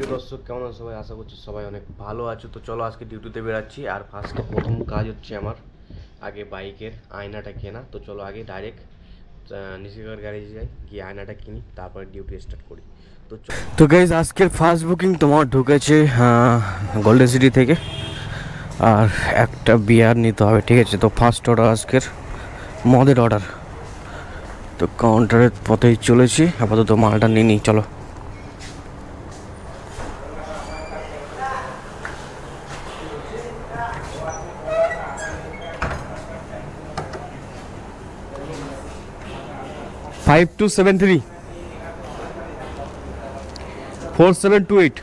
প্রিয় দর্শক, কেমন আছো সবাই? আশা করছি সবাই অনেক ভালো আছো। তো চলো আজকে ডিউটিতে বেরাচ্ছি। আর ফার্স্টে প্রথম কাজ হচ্ছে আমার আগে বাইকের আয়নাটা কেনা। তো চলো আগে ডাইরেক্ট নিশিকার গ্যারেজে যাই, গিয়ে আয়নাটা কিনি, তারপরে ডিউটি স্টার্ট করি। তো গাইজ আজকের ফার্স্ট বুকিং তোমার ঢুকেছে গোল্ডেন সিটি থেকে। আর একটা বিয়ার নিতে হবে, ঠিক আছে? তো ফার্স্ট অর্ডার আজকের মদের অর্ডার। তো কাউন্টারের পথেই চলেছি, আপাতত মালটা নিয়ে নিই, চলো। फाइव 273 4728।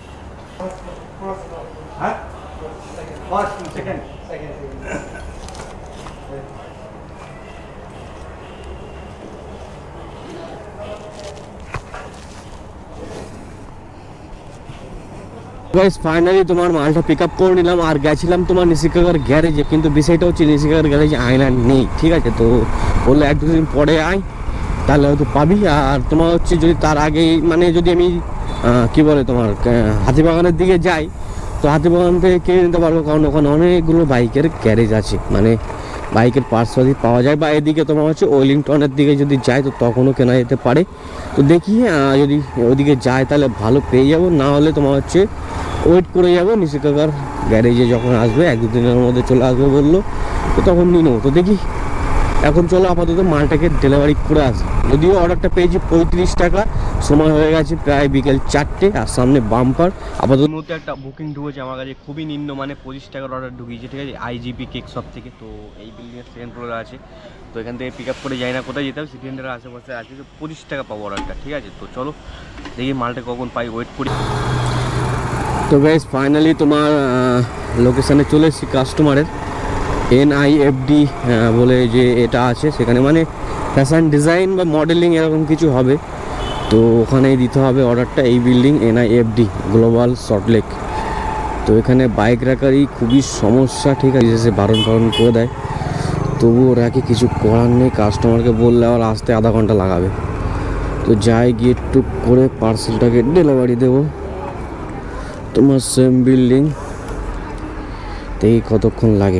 গাইস ফাইনালি তোমার মালটা পিক আপ করে নিলাম। আর গেছিলাম তোমার নিশিকাগার গ্যারেজে, কিন্তু বিষয়টা হচ্ছে নিশিকাগার গ্যারেজে আয়না নেই, ঠিক আছে? তো বললো 1-2 দিন পরে আয়, তাহলে হয়তো পাবি। আর তোমার হচ্ছে যদি তার আগেই মানে যদি আমি কি বলে তোমার হাতিবাগানের দিকে যাই, তো হাতিবাগান থেকে কিনে নিতে পারবো, কারণ ওখানে অনেকগুলো বাইকের গ্যারেজ আছে, মানে বাইকের পার্টসপাতি পাওয়া যায়। বা এদিকে তোমার হচ্ছে ওয়েলিংটনের দিকে যদি যাই তো তখনও কেনা যেতে পারে। তো দেখি যদি ওইদিকে যায় তাহলে ভালো পেয়ে যাবো, না হলে তোমার হচ্ছে ওয়েট করে যাবো নিশিকাগার গ্যারেজে যখন আসবে, 1-2 দিনের মধ্যে চলে আসবে বললো, তো তখন নিয়ে নেবো। তো দেখি, এখন চলো আপাতত মালটাকে ডেলিভারি করে আসি। যদিও অর্ডারটা পেয়েছি 35 টাকা, সময় হয়ে গেছে প্রায় বিকেল 4টে, আর সামনে বাম্পার। আপাতত মধ্যে একটা বুকিং ঢুকেছে আমার কাছে, খুবই নিম্ন, মানে 25 টাকার অর্ডার ঢুকিয়েছে, ঠিক আছে? আইজিপি কেক শপ থেকে। তো এই বিল্ডিংয়ের সেকেন্ড ফ্লোরে আছে। তো এখান থেকে পিক আপ করে যাই না, কোথায় যেতে হবে, সিটি সেন্টারের আশেপাশে আছে। তো 25 টাকা পাবো অর্ডারটা, ঠিক আছে? তো চলো দেখি মালটা কখন পাই, ওয়েট করি। তো গাইস ফাইনালি তোমার লোকেশানে চলে এসেছি কাস্টমারের। NIFD বলে যে এটা আছে, সেখানে মানে ফ্যাশন ডিজাইন বা মডেলিং এরকম কিছু হবে। তো ওখানেই দিতে হবে অর্ডারটা। এই বিল্ডিং NIFD গ্লোবাল সল্টলেক। তো এখানে বাইক রাখারই খুবই সমস্যা, ঠিক আছে? সে বারণ করে দেয়, তবুও রাখি, কিছু করার নেই। কাস্টমারকে বললে আবার আসতে আধা ঘন্টা লাগাবে। তো যাই, গিয়ে টুক করে পার্সেলটাকে ডেলিভারি দেবো তোমার সেম বিল্ডিং। দেখি কতক্ষণ লাগে।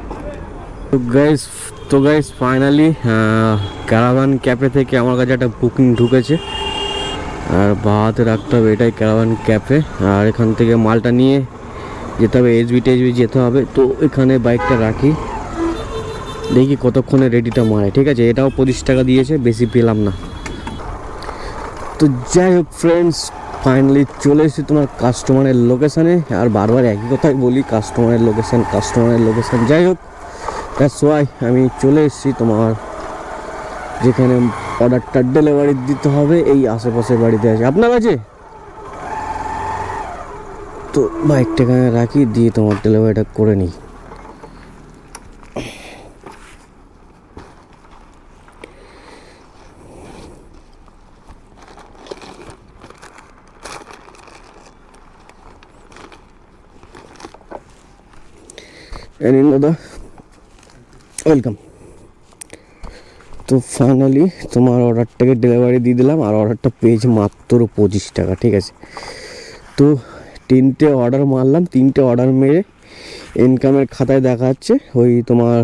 তো গাইস ফাইনালি ক্যারাভান ক্যাফে থেকে আমার কাছে একটা বুকিং ঢুকেছে। আর বাহাতে রাখতে হবে, এটাই ক্যারাভান ক্যাফে। আর এখান থেকে মালটা নিয়ে যেতে হবে SB যেতে হবে। তো এখানে বাইকটা রাখি, দেখি কতক্ষণে রেডিটা মারে, ঠিক আছে? এটাও 25 টাকা দিয়েছে, বেশি পেলাম না। তো যাই হোক ফ্রেন্ডস, ফাইনালি চলে এসেছি তোমার কাস্টমারের লোকেশানে। আর বারবার একই কথাই বলি, কাস্টমারের লোকেশান। যাই হোক, দ্যাটস ওয়াই আমি চলে এসেছি তোমার যেখানে অর্ডারটা ডেলিভারি দিতে হবে। এই আশেপাশের বাড়িতে আছে আপনার কাছে। তো বাইকটা এখানে রাখি, দিয়ে তোমার ডেলিভারিটা করে নিই। দাদা ওয়েলকাম। তো ফাইনালি তোমার অর্ডারটাকে ডেলিভারি দিয়ে দিলাম। আর অর্ডারটা পেয়েছি মাত্র 25 টাকা, ঠিক আছে? তো 3টে অর্ডার মারলাম, 3টে অর্ডার মেরে ইনকামের খাতায় দেখা যাচ্ছে ওই তোমার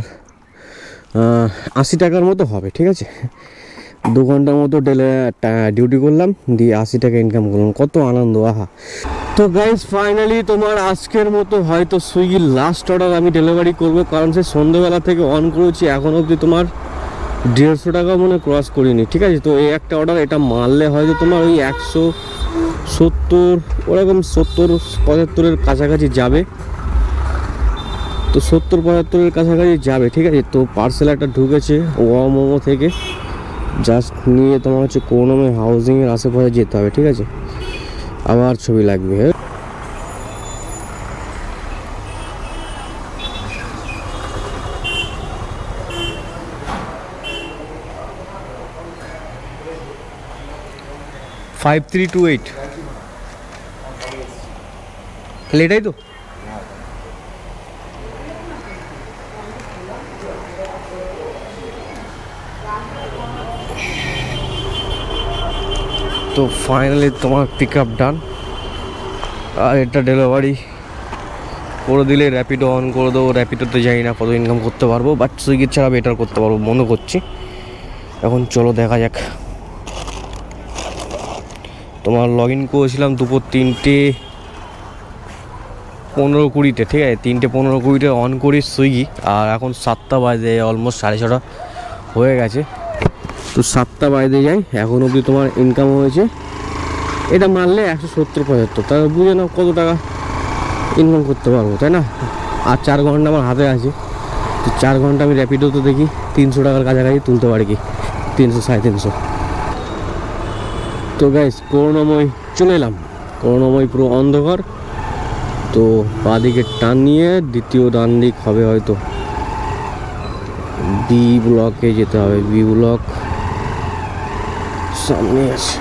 80 টাকার মতো হবে, ঠিক আছে? 2 ঘন্টার মতো ডিউটি করলাম, দিয়ে 80 টাকা ইনকাম করলাম। কত আনন্দ, আহা! তো গাইস ফাইনালি তোমার আজকের মতো হয়তো সুইগির লাস্ট অর্ডার আমি ডেলিভারি করবো, কারণ সে সন্ধ্যেবেলা থেকে অন করেছি, এখন অবধি তোমার 150 টাকা মনে ক্রস করিনি, ঠিক আছে? তো এই একটা অর্ডার, এটা মারলে হয়তো তোমার ওই 170 ওরকম 70-75-এর কাছাকাছি যাবে। তো 70-75-এর কাছাকাছি যাবে, ঠিক আছে? তো পার্সেল একটা ঢুকেছে মোমো থেকে, জাস্ট নিয়ে তোমার হচ্ছে কোনোমে হাউজিংয়ের আশেপাশে যেতে হবে, ঠিক আছে? আবার ছবি লাগবে। 5328 এটাই তো। তো ফাইনালি তোমার পিক আপ ডান। আর এটা ডেলিভারি করে দিলে র্যাপিডো অন করে দেবো। র্যাপিডোতে যাই না কত ইনকাম করতে পারবো, বাট সুইগির ছাড়া বেটার করতে পারবো মনে করছি। এখন চলো দেখা যাক। তোমার লগ ইন করেছিলাম দুপুর 3:15-20, ঠিক আছে, 3:15-20 অন করি সুইগি। আর এখন 7টা বাজে, অলমোস্ট 6:30 হয়ে গেছে। তো 7টা বাজে যাই, এখন অবধি তোমার ইনকাম হয়েছে এটা মারলে 170-75, তাহলে বুঝে নাও কত টাকা ইনকাম করতে পারবো, তাই না? আর 4 ঘন্টা আমার হাতে আছে, তো 4 ঘন্টা আমি র্যাপিডোতে দেখি 300 টাকার কাছাকাছি তুলতে পারি কি, 300-350। তো গাইস করুণাময় চলে এলাম, করুণাময় পুরো অন্ধকার। তো বাঁদিকে টান নিয়ে দ্বিতীয় ডান দিক হবে হয়তো, বি ব্লকে যেতে হবে। বি ব্লক সামনে আছে।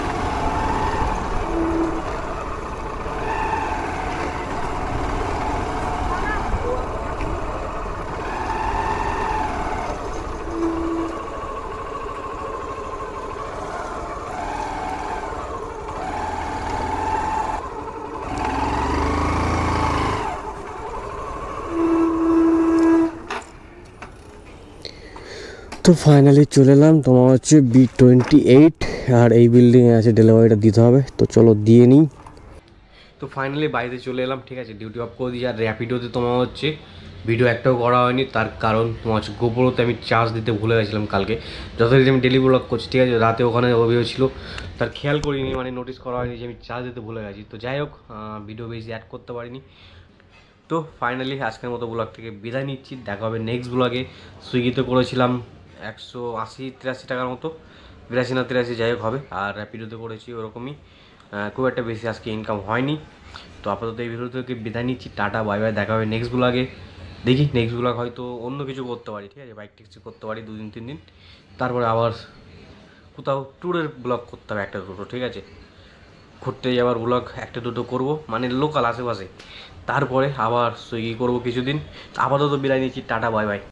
তো ফাইনালি চলে এলাম, তোমার হচ্ছে B28, আর এই বিল্ডিংয়ে আছে, ডেলিভারিটা দিতে হবে। তো চলো দিয়ে নিই। তো ফাইনালি বাড়িতে চলে এলাম, ঠিক আছে, ডিউটি অফ করে দিয়েছি। আর র্যাপিডোতে তোমার হচ্ছে ভিডিও একটাও করা হয়নি, তার কারণ তোমার হচ্ছে গোপরোতে আমি চার্জ দিতে ভুলে গেছিলাম কালকে। যথারীতি আমি ডেলি ব্লগ করছি, ঠিক আছে, রাতে ওখানে অভিযোগ ছিল, তার খেয়াল করিনি, মানে নোটিস করা হয়নি যে আমি চার্জ দিতে ভুলে গেছি। তো যাই হোক, ভিডিও বেশি অ্যাড করতে পারিনি। তো ফাইনালি আজকের মতো ব্লগ থেকে বিদায় নিচ্ছি, দেখা হবে নেক্সট ব্লগে। সুইগিতে করেছিলাম 180-83 টাকার মতো, 82 না 83 যাই হোক হবে। আর র্যাপিডোতে করেছি ওরকমই, খুব একটা বেশি আজকে ইনকাম হয়নি। তো আপাতত এই ভিডিও থেকে বিদায় নিচ্ছি, টাটা বাই বাই, দেখা হবে নেক্সট ব্লগে। দেখি নেক্সট ব্লগ হয়তো অন্য কিছু করতে পারি, ঠিক আছে, বাইক ট্যাক্সি করতে পারি 2-3 দিন, তারপরে আবার কোথাও ট্যুরের ব্লগ করতে হবে 1-2, ঠিক আছে, ঘুরতে যাওয়ার ব্লগ 1-2 করবো, মানে লোকাল আশেপাশে। তারপরে আবার সুইগি করবো কিছুদিন। আপাতত বিদায় নিচ্ছি, টাটা বাই বাই।